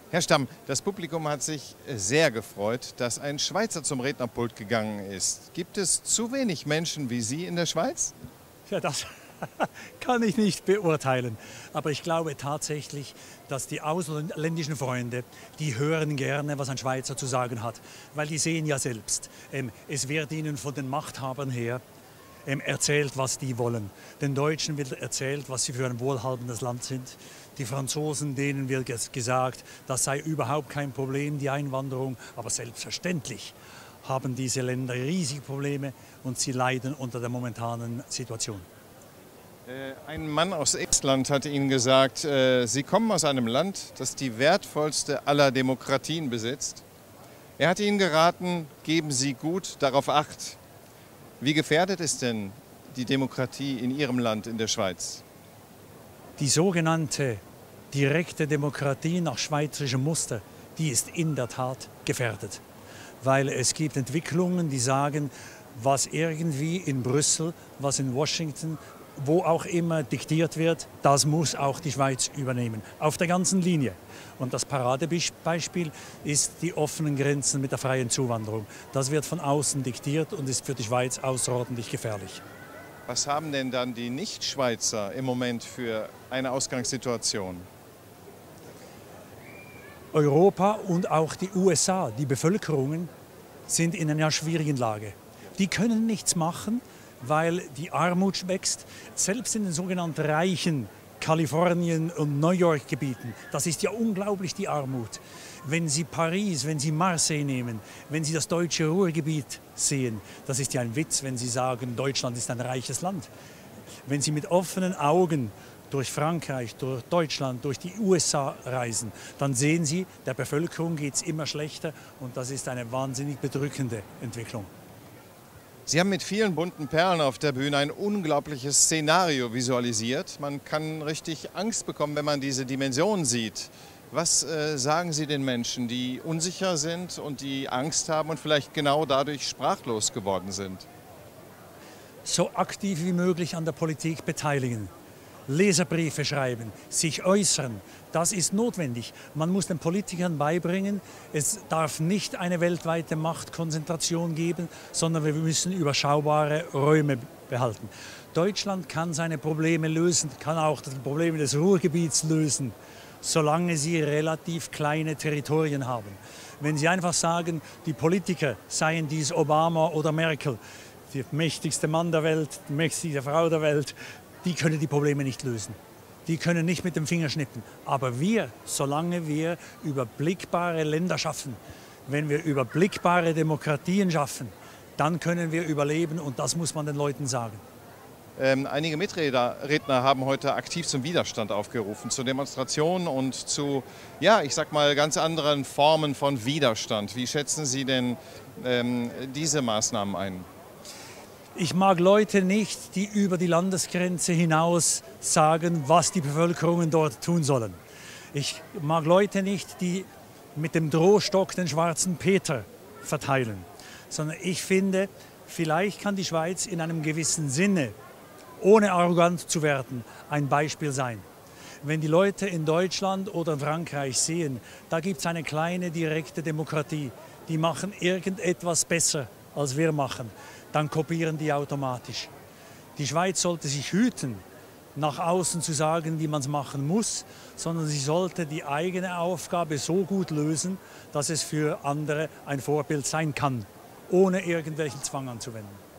Herr Stamm, das Publikum hat sich sehr gefreut, dass ein Schweizer zum Rednerpult gegangen ist. Gibt es zu wenig Menschen wie Sie in der Schweiz? Ja, das kann ich nicht beurteilen. Aber ich glaube tatsächlich, dass die ausländischen Freunde, die hören gerne, was ein Schweizer zu sagen hat. Weil die sehen ja selbst, es wird ihnen von den Machthabern her erzählt, was die wollen. Den Deutschen wird erzählt, was sie für ein wohlhabendes Land sind. Die Franzosen, denen wird gesagt, das sei überhaupt kein Problem, die Einwanderung. Aber selbstverständlich haben diese Länder riesige Probleme und sie leiden unter der momentanen Situation. Ein Mann aus Estland hat Ihnen gesagt, Sie kommen aus einem Land, das die wertvollste aller Demokratien besitzt. Er hat Ihnen geraten, geben Sie gut darauf Acht. Wie gefährdet ist denn die Demokratie in Ihrem Land, in der Schweiz? Die sogenannte direkte Demokratie nach schweizerischem Muster, die ist in der Tat gefährdet. Weil es gibt Entwicklungen, die sagen, was irgendwie in Brüssel, was in Washington, wo auch immer diktiert wird, das muss auch die Schweiz übernehmen, auf der ganzen Linie. Und das Paradebeispiel ist die offenen Grenzen mit der freien Zuwanderung. Das wird von außen diktiert und ist für die Schweiz außerordentlich gefährlich. Was haben denn dann die Nicht-Schweizer im Moment für eine Ausgangssituation? Europa und auch die USA, die Bevölkerungen, sind in einer schwierigen Lage. Die können nichts machen, weil die Armut wächst. Selbst in den sogenannten reichen Kalifornien- und New York-Gebieten, das ist ja unglaublich, die Armut. Wenn Sie Paris, wenn Sie Marseille nehmen, wenn Sie das deutsche Ruhrgebiet sehen, das ist ja ein Witz, wenn Sie sagen, Deutschland ist ein reiches Land. Wenn Sie mit offenen Augen durch Frankreich, durch Deutschland, durch die USA reisen, dann sehen Sie, der Bevölkerung geht es immer schlechter und das ist eine wahnsinnig bedrückende Entwicklung. Sie haben mit vielen bunten Perlen auf der Bühne ein unglaubliches Szenario visualisiert. Man kann richtig Angst bekommen, wenn man diese Dimension sieht. Was sagen Sie den Menschen, die unsicher sind und die Angst haben und vielleicht genau dadurch sprachlos geworden sind? So aktiv wie möglich an der Politik beteiligen. Leserbriefe schreiben, sich äußern, das ist notwendig. Man muss den Politikern beibringen, es darf nicht eine weltweite Machtkonzentration geben, sondern wir müssen überschaubare Räume behalten. Deutschland kann seine Probleme lösen, kann auch die Probleme des Ruhrgebiets lösen, solange sie relativ kleine Territorien haben. Wenn Sie einfach sagen, die Politiker seien dies Obama oder Merkel, der mächtigste Mann der Welt, die mächtigste Frau der Welt, die können die Probleme nicht lösen. Die können nicht mit dem Finger schnippen. Aber wir, solange wir überblickbare Länder schaffen, wenn wir überblickbare Demokratien schaffen, dann können wir überleben und das muss man den Leuten sagen. Einige Mitredner haben heute aktiv zum Widerstand aufgerufen, zu Demonstrationen und zu, ja, ich sag mal, ganz anderen Formen von Widerstand. Wie schätzen Sie denn diese Maßnahmen ein? Ich mag Leute nicht, die über die Landesgrenze hinaus sagen, was die Bevölkerungen dort tun sollen. Ich mag Leute nicht, die mit dem Drohstock den schwarzen Peter verteilen. Sondern ich finde, vielleicht kann die Schweiz in einem gewissen Sinne, ohne arrogant zu werden, ein Beispiel sein. Wenn die Leute in Deutschland oder in Frankreich sehen, da gibt es eine kleine direkte Demokratie, die machen irgendetwas besser, als wir machen, dann kopieren die automatisch. Die Schweiz sollte sich hüten, nach außen zu sagen, wie man es machen muss, sondern sie sollte die eigene Aufgabe so gut lösen, dass es für andere ein Vorbild sein kann, ohne irgendwelchen Zwang anzuwenden.